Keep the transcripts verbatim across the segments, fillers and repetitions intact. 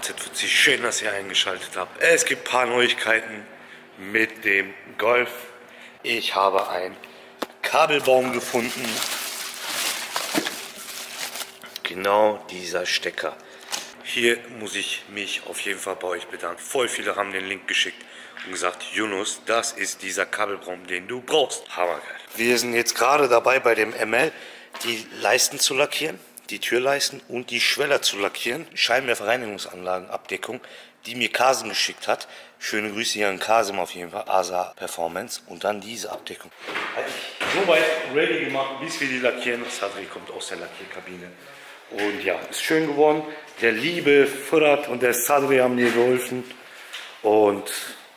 wartet wird sich. Schön, dass ihr eingeschaltet habt. Es gibt ein paar Neuigkeiten mit dem Golf. Ich habe einen Kabelbaum gefunden. Genau dieser Stecker. Hier muss ich mich auf jeden Fall bei euch bedanken. Voll viele haben den Link geschickt und gesagt, Yunus, das ist dieser Kabelbaum, den du brauchst. Hammergeil. Wir sind jetzt gerade dabei, bei dem M L die Leisten zu lackieren, die Türleisten und die Schweller zu lackieren. Scheinwerferreinigungsanlagenabdeckung, die mir Kasim geschickt hat. Schöne Grüße hier an Kasim auf jeden Fall, Asa Performance. Und dann diese Abdeckung. Habe ich soweit ready gemacht, bis wir die lackieren. Sadri kommt aus der Lackierkabine. Und ja, ist schön geworden. Der liebe Fırat und der Sadri haben mir geholfen. Und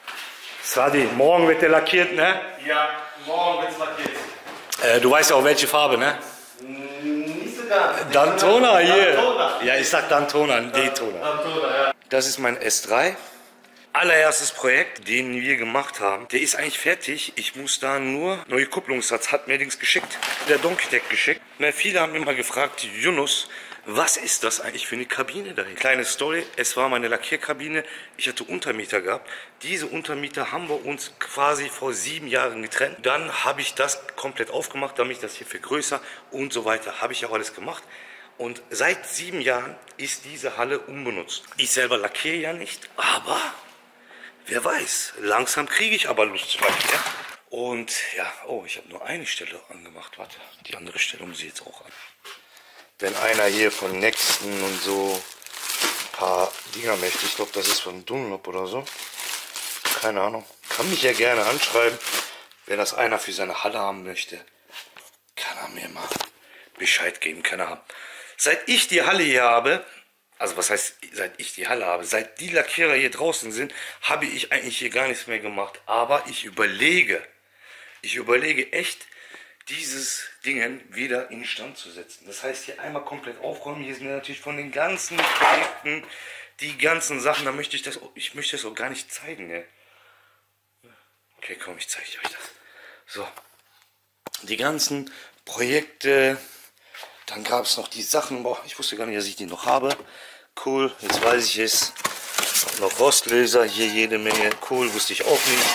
Sadri, morgen wird der lackiert, ne? Ja, morgen wird es lackiert. Äh, du weißt ja auch welche Farbe, ne? Nicht so ganz. Dantona hier. Dantona. Ja, ich sag Dantona, D-Tona. Dantona, ja. Das ist mein S drei. Allererstes Projekt, den wir gemacht haben. Der ist eigentlich fertig. Ich muss da nur neue Kupplungssatz. Hat mir Dings geschickt. Der Donkey-Tech geschickt. Na, viele haben immer gefragt, Yunus, was ist das eigentlich für eine Kabine da? Kleine Story, es war meine Lackierkabine. Ich hatte Untermieter gehabt. Diese Untermieter haben wir uns quasi vor sieben Jahren getrennt. Dann habe ich das komplett aufgemacht, damit ich das hier vergrößere und so weiter. Habe ich auch alles gemacht. Und seit sieben Jahren ist diese Halle unbenutzt. Ich selber lackiere ja nicht, aber wer weiß, langsam kriege ich aber Lust zu lackieren. Und ja, oh, ich habe nur eine Stelle angemacht. Warte, die andere Stelle muss ich jetzt auch an. Wenn einer hier von Nexten und so ein paar Dinger möchte, ich glaube, das ist von Dunlop oder so. Keine Ahnung. Kann mich ja gerne anschreiben. Wenn das einer für seine Halle haben möchte, kann er mir mal Bescheid geben. Kann er haben. Seit ich die Halle hier habe, also was heißt, seit ich die Halle habe, seit die Lackierer hier draußen sind, habe ich eigentlich hier gar nichts mehr gemacht. Aber ich überlege, ich überlege echt, dieses Ding wieder instand zu setzen. Das heißt, hier einmal komplett aufräumen. Hier sind natürlich von den ganzen Projekten, die ganzen Sachen, da möchte ich das, ich möchte das auch gar nicht zeigen. Ne? Okay, komm, ich zeige euch das. So, die ganzen Projekte, dann gab es noch die Sachen, boah, ich wusste gar nicht, dass ich die noch habe. Cool, jetzt weiß ich es. Noch Rostlöser, hier jede Menge. Cool, wusste ich auch nicht.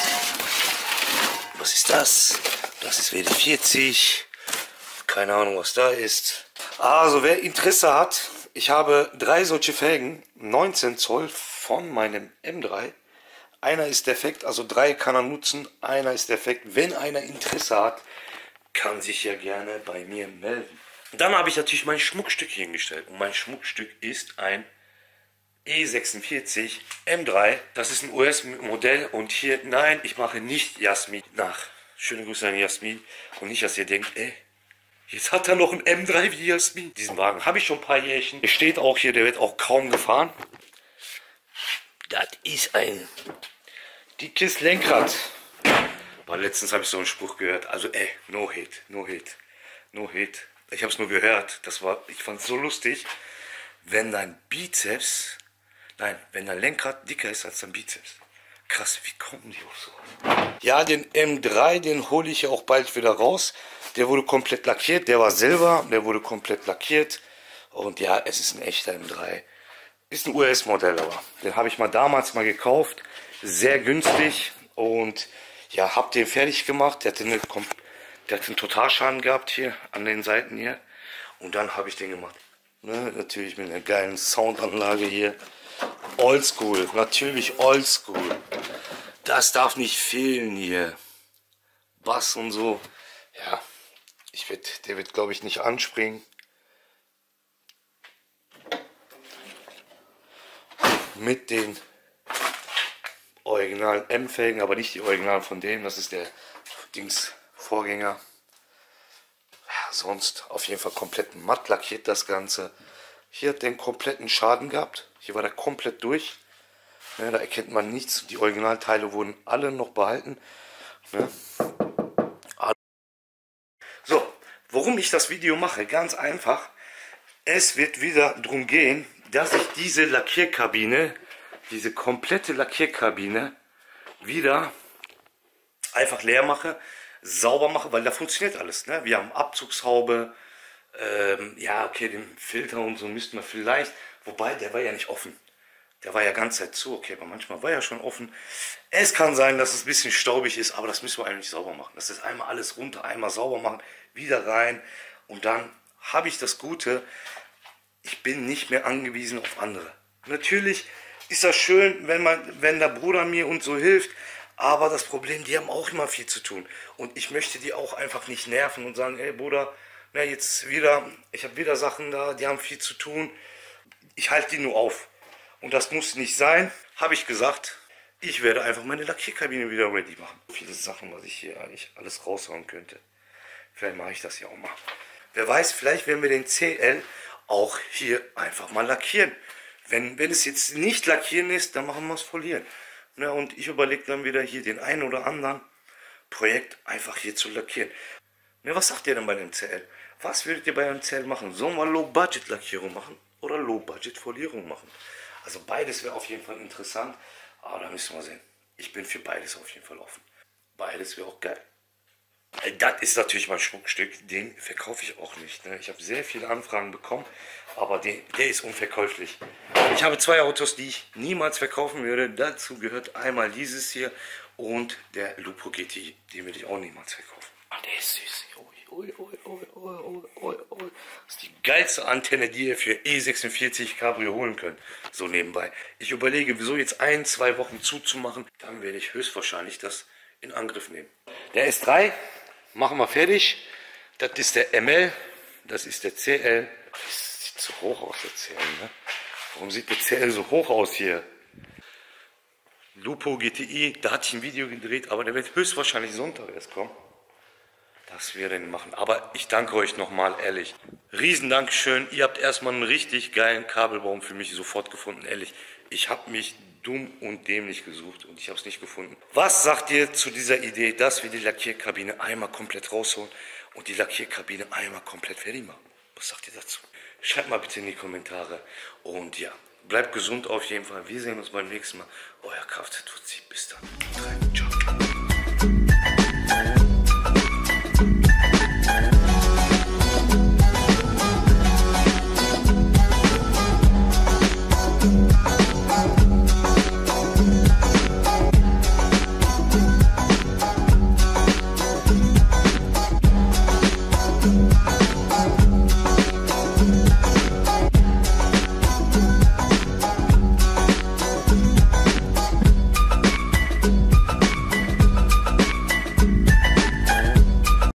Was ist das? Das ist W D vierzig. Keine Ahnung, was da ist. Also, wer Interesse hat, ich habe drei solche Felgen, neunzehn Zoll von meinem M drei. Einer ist defekt, also drei kann er nutzen. Einer ist defekt. Wenn einer Interesse hat, kann sich ja gerne bei mir melden. Dann habe ich natürlich mein Schmuckstück hier hingestellt. Und mein Schmuckstück ist ein E sechsundvierzig M drei. Das ist ein U S-Modell. Und hier, nein, ich mache nicht Jasmin nach. Schöne Grüße an Jasmin. Und nicht, dass ihr denkt, ey, jetzt hat er noch ein M drei wie Jasmin. Diesen Wagen habe ich schon ein paar Jährchen. Der steht auch hier, der wird auch kaum gefahren. Das ist ein dickes Lenkrad. Aber letztens habe ich so einen Spruch gehört. Also, ey, no hate, no hate, no hate. Ich habe es nur gehört. Das war, ich fand es so lustig. Wenn dein Bizeps, nein, wenn dein Lenkrad dicker ist als dein Bizeps. Krass, wie kommen die auf sowas? Ja, den M drei, den hole ich ja auch bald wieder raus. Der wurde komplett lackiert. Der war Silber, der wurde komplett lackiert. Und ja, es ist ein echter M drei. Ist ein U S-Modell, aber den habe ich mal damals mal gekauft. Sehr günstig. Und ja, habe den fertig gemacht. Der hatte, eine, der hatte einen Totalschaden gehabt hier an den Seiten hier. Und dann habe ich den gemacht. Ne, natürlich mit einer geilen Soundanlage hier. Oldschool, natürlich Oldschool. Das darf nicht fehlen hier. Bass und so. Ja, ich werd, der wird, glaube ich, nicht anspringen. Mit den originalen M-Felgen, aber nicht die originalen von dem. Das ist der Dings Vorgänger. Ja, sonst auf jeden Fall komplett matt lackiert das Ganze. Hier hat den kompletten Schaden gehabt. Hier war der komplett durch. Ja, da erkennt man nichts. Die Originalteile wurden alle noch behalten. Ja. So, warum ich das Video mache? Ganz einfach. Es wird wieder darum gehen, dass ich diese Lackierkabine, diese komplette Lackierkabine wieder einfach leer mache, sauber mache, weil da funktioniert alles. Ne? Wir haben Abzugshaube. Ähm, ja, okay, den Filter und so müssten wir vielleicht, wobei der war ja nicht offen. Der war ja ganze Zeit zu, okay, aber manchmal war er schon offen. Es kann sein, dass es ein bisschen staubig ist, aber das müssen wir eigentlich sauber machen. Das ist einmal alles runter, einmal sauber machen, wieder rein. Und dann habe ich das Gute, ich bin nicht mehr angewiesen auf andere. Natürlich ist das schön, wenn, man, wenn der Bruder mir und so hilft, aber das Problem, die haben auch immer viel zu tun. Und ich möchte die auch einfach nicht nerven und sagen, hey Bruder, na jetzt wieder, ich habe wieder Sachen da, die haben viel zu tun. Ich halte die nur auf. Und das muss nicht sein, habe ich gesagt. Ich werde einfach meine Lackierkabine wieder ready machen. Viele Sachen, was ich hier eigentlich alles raushauen könnte. Vielleicht mache ich das ja auch mal. Wer weiß, vielleicht werden wir den C L auch hier einfach mal lackieren. Wenn, wenn es jetzt nicht lackieren ist, dann machen wir es folieren. Ja, und ich überlege dann wieder hier den einen oder anderen Projekt einfach hier zu lackieren. Ja, was sagt ihr denn bei dem C L? Was würdet ihr bei einem C L machen? Sollen wir Low-Budget-Lackierung machen oder Low-Budget-Folierung machen? Also beides wäre auf jeden Fall interessant, aber da müssen wir sehen. Ich bin für beides auf jeden Fall offen. Beides wäre auch geil. Das ist natürlich mein Schmuckstück, den verkaufe ich auch nicht. Ne? Ich habe sehr viele Anfragen bekommen, aber den, der ist unverkäuflich. Ich habe zwei Autos, die ich niemals verkaufen würde. Dazu gehört einmal dieses hier und der Lupo G T I. Den würde ich auch niemals verkaufen. Ah, der ist süß. Ui, ui, ui, ui, ui, ui, ui. Das ist die geilste Antenne, die ihr für E sechsundvierzig Cabrio holen könnt. So nebenbei. Ich überlege, wieso jetzt ein, zwei Wochen zuzumachen. Dann werde ich höchstwahrscheinlich das in Angriff nehmen. Der S drei machen wir fertig. Das ist der M L. Das ist der C L. Das sieht so hoch aus, der C L. Ne? Warum sieht der C L so hoch aus hier? Lupo G T I, da hatte ich ein Video gedreht, aber der wird höchstwahrscheinlich Sonntag erst kommen. Das wir denn machen. Aber ich danke euch nochmal, ehrlich. Riesen Dankeschön. Ihr habt erstmal einen richtig geilen Kabelbaum für mich sofort gefunden, ehrlich. Ich habe mich dumm und dämlich gesucht und ich habe es nicht gefunden. Was sagt ihr zu dieser Idee, dass wir die Lackierkabine einmal komplett rausholen und die Lackierkabine einmal komplett fertig machen? Was sagt ihr dazu? Schreibt mal bitte in die Kommentare. Und ja, bleibt gesund auf jeden Fall. Wir sehen uns beim nächsten Mal. Euer Kfz-Fuzzi.